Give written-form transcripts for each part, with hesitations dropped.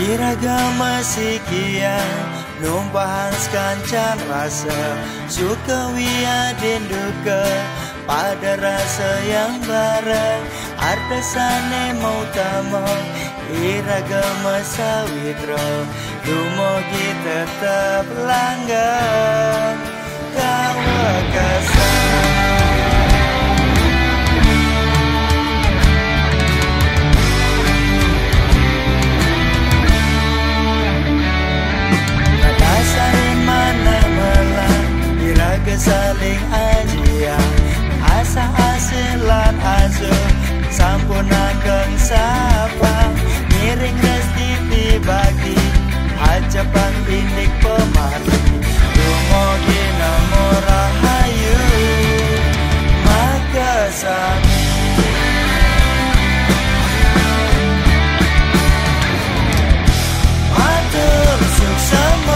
Iragama sikian numpahan kancan rasa suka wiadin duka pada rasa yang bareng artasane mau tamang iragama sawitro dumogi tetap langgeng kawakasan. Saling mana melang iraga saling ajian asa asilan asuh sampun ageng sapa miring resti dibagi aja pandinik pemati dumogi namo rahayu maka sami matur suksama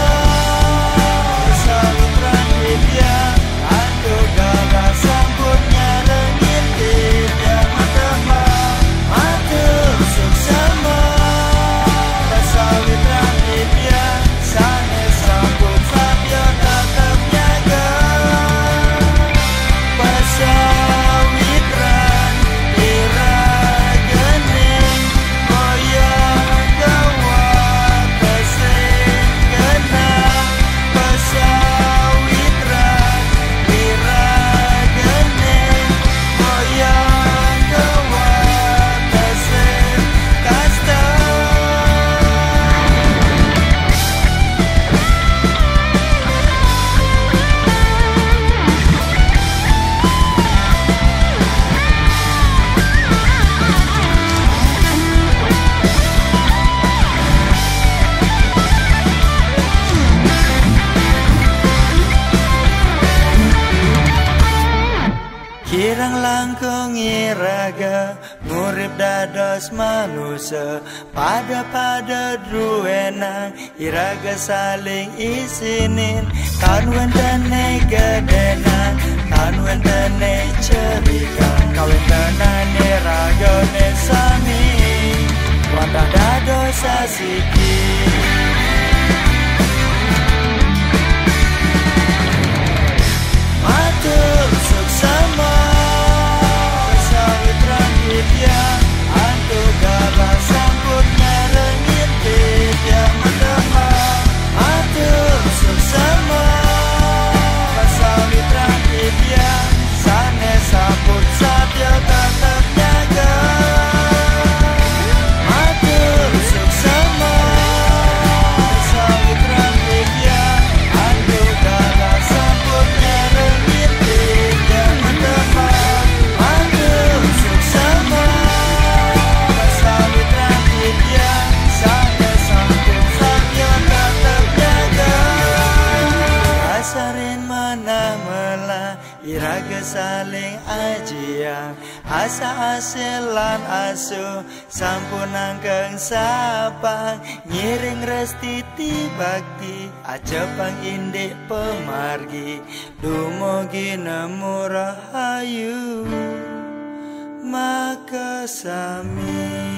kirang langkung iraga ngurip dados manusia pada druenang iraga saling isinin kan wendane gedenan kan wendane cerita kawin tenane ragane sami wadah dados asiki matur suksama sawitran widya antugala sampun ngarengin widya madama matur suksama sawitran widya sanes sampun satya tetap jaga matur suksama sawitran widya antugala sampun ngarengin widya madama matur suksama sawitran widya sanes sampun satya tetap jaga asarin mana melah iraga saling ajian asa asilan asuh sampun angkeng sapang ngiring resti bakti acepang indik pemargi dumogi nemu rahayu maka sami.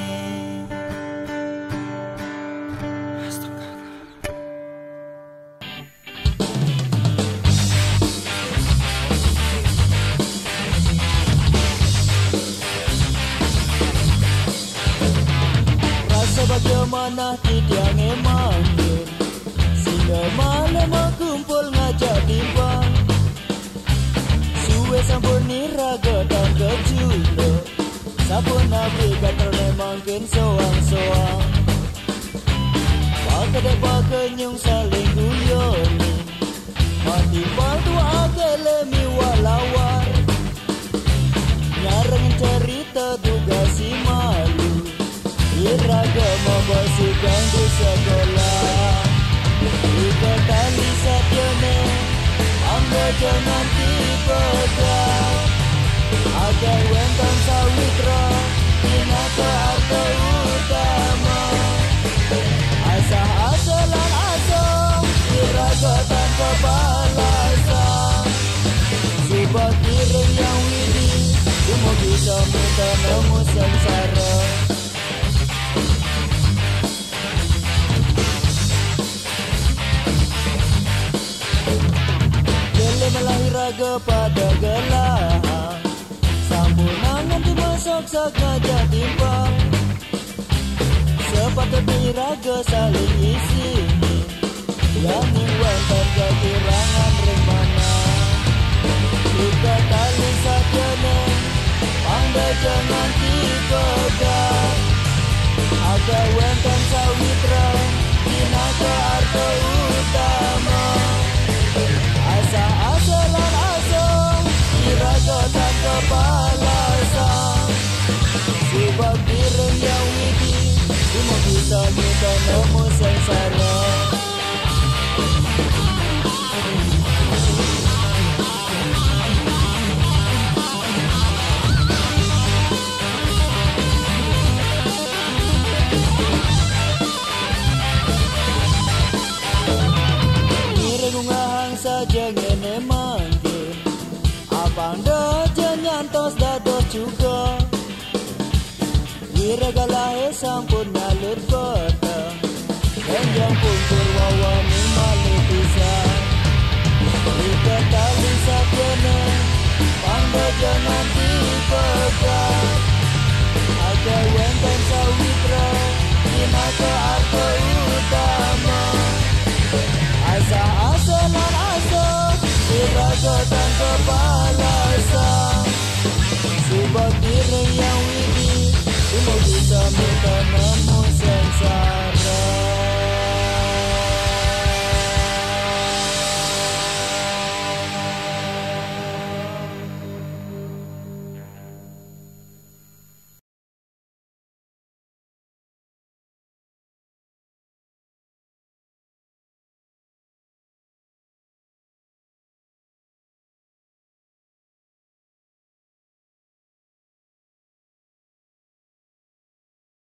Bagaimana tidak ngemanggil sehingga malam kumpul ngajak timbang suwe sampun niraga dan kejulo sampun navigator memangkin soang-soang pakai kenyung saling guyoni mati batu agelemi walawar nyareng cerita duga si malu iragama basukan di sekolah tiga kali satyane angga jangan dipegang agar wentang sawitra inaka arta utama asa-asalan asa iraga tanpa balasan subak kiring yang widi cuma bisa minta nemu sengsara maksa ngajak timbang. Sepatut diraga saling isi, yang niwantan kekurangan remana. Jika tali sakene, pandai jangan dipegak. Aga wentan sawitra, dinaga arto utama. Asa-asalan asam, diraga tanpa balasan. Sebab direng yang widi, cuma bisa minta nemu sengsara. Saja ngene mangke abang dojo nyantos dados juga. Wiragalahe sampun ngalut kota, enjang pungkur wawani malu pisan. Jika tali sakene pangdo jangan dipegang. Aga wenten sawitra dinaga arto utama. Asa-asalan asam, diraga tanpa balasan. Sebab direng yang widi, cuma bisa minta